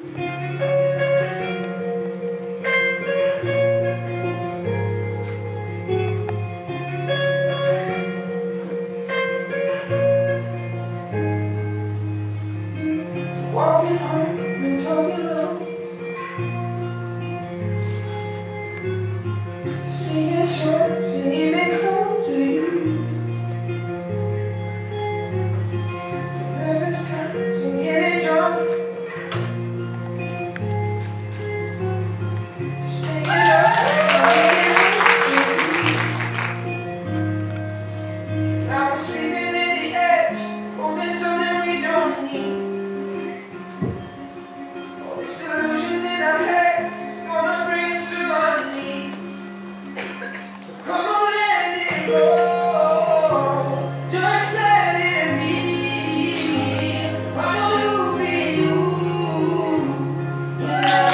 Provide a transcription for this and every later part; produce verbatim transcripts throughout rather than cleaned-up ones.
Walking home and talking low, singing shows and even close to you. For nervous times and getting drunk, staying up and now we're sleeping at the edge, holding something we don't need. This illusion in our heads is gonna bring us to our knees. So come on, let it go. Just let it be. I know you'll be you. Yeah.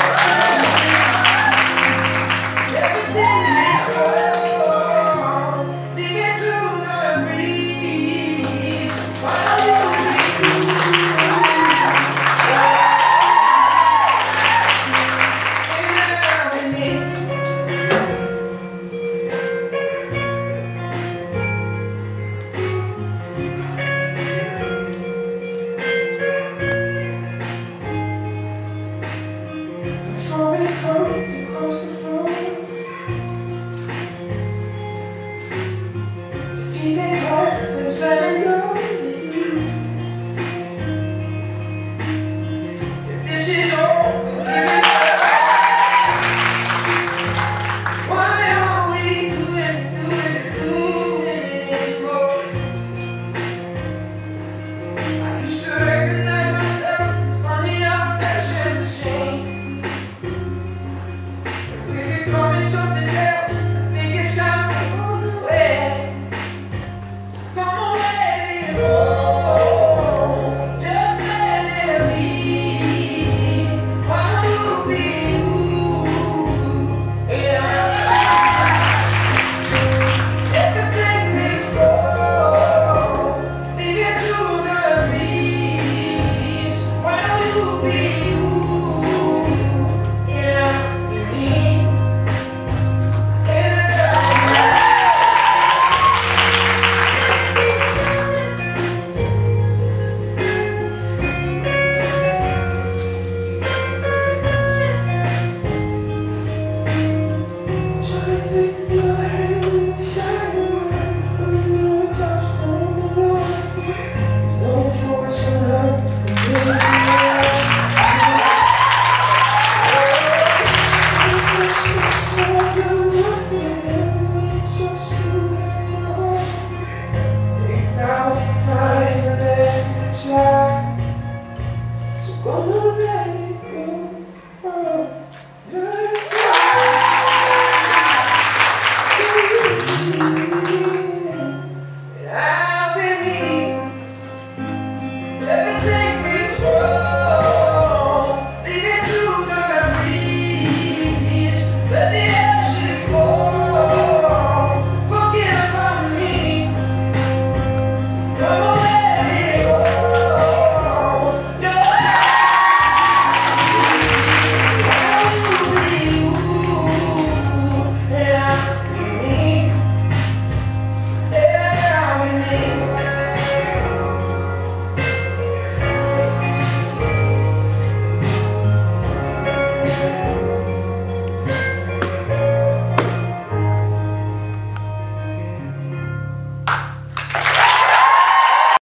Everything is wrong. Leave it to the breeze. I know you'll be you. Throwing clothes across the floor, stealing hearts and slamming doors at you. If this is all we're living for, why are we doing, doing, doing it anymore? I used to recognize myself, it's funny how passion has changed. We're becoming something else. I think it's time to run away. Come on, let it go. Just let it be. Why don't you be you? Yeah. Everything is wrong. Leave it to the breeze. Why don't you be you? Yeah, you need. Gonna let it go. Oh, yes.